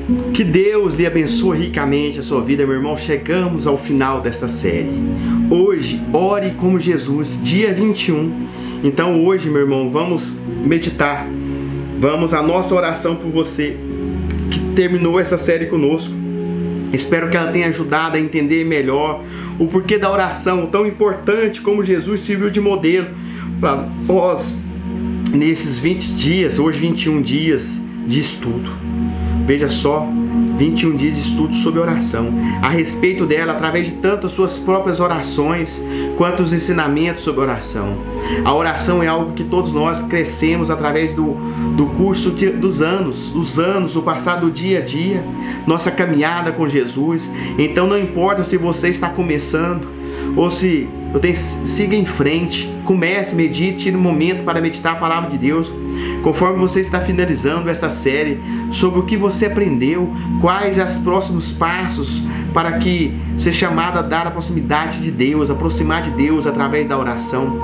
Que Deus lhe abençoe ricamente a sua vida, meu irmão. Chegamos ao final desta série. Hoje, ore como Jesus, dia 21. Então hoje, meu irmão, vamos meditar. Vamos à nossa oração por você que terminou esta série conosco. Espero que ela tenha ajudado a entender melhor o porquê da oração, tão importante como Jesus serviu de modelo para nós nesses 20 dias, hoje 21 dias de estudo. Veja só, 21 dias de estudo sobre oração, a respeito dela, através de tanto as suas próprias orações, quanto os ensinamentos sobre oração. A oração é algo que todos nós crescemos através do curso dos anos, o passado dia a dia, nossa caminhada com Jesus. Então não importa se você está começando, ou se siga em frente, comece, medite, tire um momento para meditar a palavra de Deus. Conforme você está finalizando esta série, sobre o que você aprendeu, quais os próximos passos para que seja chamado a dar a proximidade de Deus, aproximar de Deus através da oração.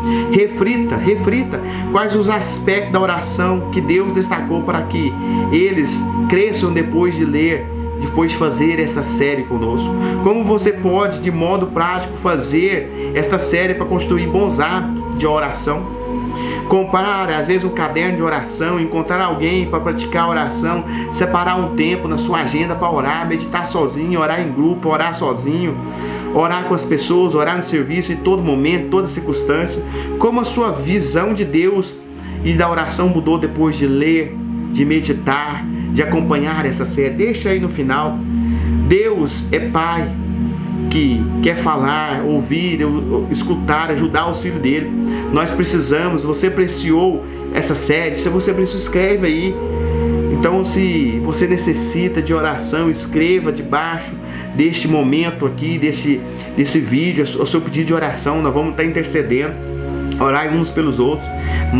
Reflita quais os aspectos da oração que Deus destacou para que eles cresçam depois de fazer essa série conosco. Como você pode, de modo prático, fazer esta série para construir bons hábitos de oração. Comprar, às vezes, um caderno de oração, encontrar alguém para praticar a oração, separar um tempo na sua agenda para orar, meditar sozinho, orar em grupo, orar sozinho, orar com as pessoas, orar no serviço, em todo momento, toda circunstância. Como a sua visão de Deus e da oração mudou depois de ler, de meditar, de acompanhar essa série. Deixa aí no final. Deus é Pai que quer falar, ouvir, escutar, ajudar os filhos dele. Nós precisamos, você apreciou essa série, se você precisa, escreve aí. Então, se você necessita de oração, escreva debaixo deste momento aqui, desse vídeo, o seu pedido de oração. Nós vamos estar intercedendo, orar uns pelos outros.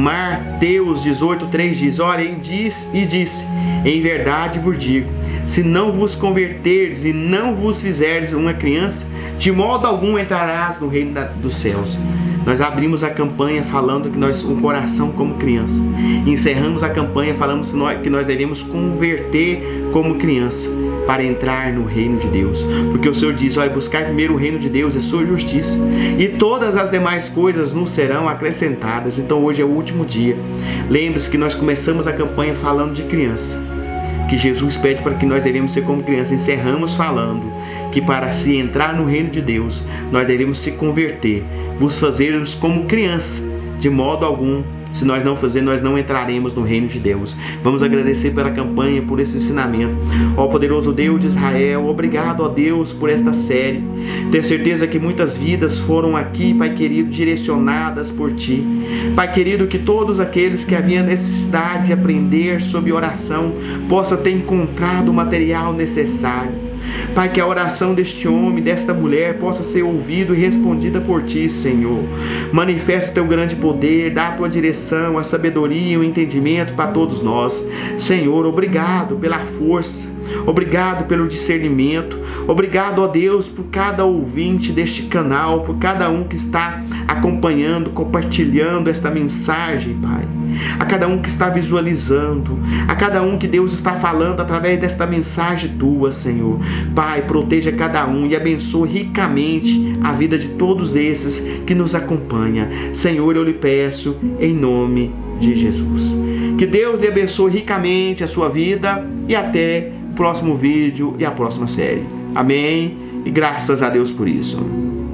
Mateus 18:3 diz: Olhem, disse, em verdade vos digo, se não vos converterdes e não vos fizerdes uma criança, de modo algum entrarás no reino dos céus. Nós abrimos a campanha falando que um coração como criança. Encerramos a campanha falando que nós devemos converter como criança para entrar no reino de Deus. Porque o Senhor diz: olha, buscar primeiro o reino de Deus e a sua justiça, e todas as demais coisas nos serão acrescentadas. Então hoje é o último dia. Lembre-se que nós começamos a campanha falando de criança, que Jesus pede para que nós devemos ser como criança. Encerramos falando que para se entrar no reino de Deus, nós devemos se converter, vos fazermos como criança, de modo algum. Se nós não fazermos, nós não entraremos no reino de Deus. Vamos agradecer pela campanha, por esse ensinamento. Ó poderoso Deus de Israel, obrigado, ó Deus, por esta série. Tenho certeza que muitas vidas foram aqui, Pai querido, direcionadas por Ti. Pai querido, que todos aqueles que haviam necessidade de aprender sobre oração possam ter encontrado o material necessário. Pai, que a oração deste homem, desta mulher, possa ser ouvida e respondida por Ti, Senhor. Manifesta o Teu grande poder, dá a Tua direção, a sabedoria e o entendimento para todos nós. Senhor, obrigado pela força, obrigado pelo discernimento, obrigado, ó Deus, por cada ouvinte deste canal, por cada um que está acompanhando, compartilhando esta mensagem, Pai. A cada um que está visualizando, a cada um que Deus está falando através desta mensagem Tua, Senhor. Pai, proteja cada um e abençoe ricamente a vida de todos esses que nos acompanham. Senhor, eu lhe peço em nome de Jesus. Que Deus lhe abençoe ricamente a sua vida e até o próximo vídeo e a próxima série. Amém? E graças a Deus por isso.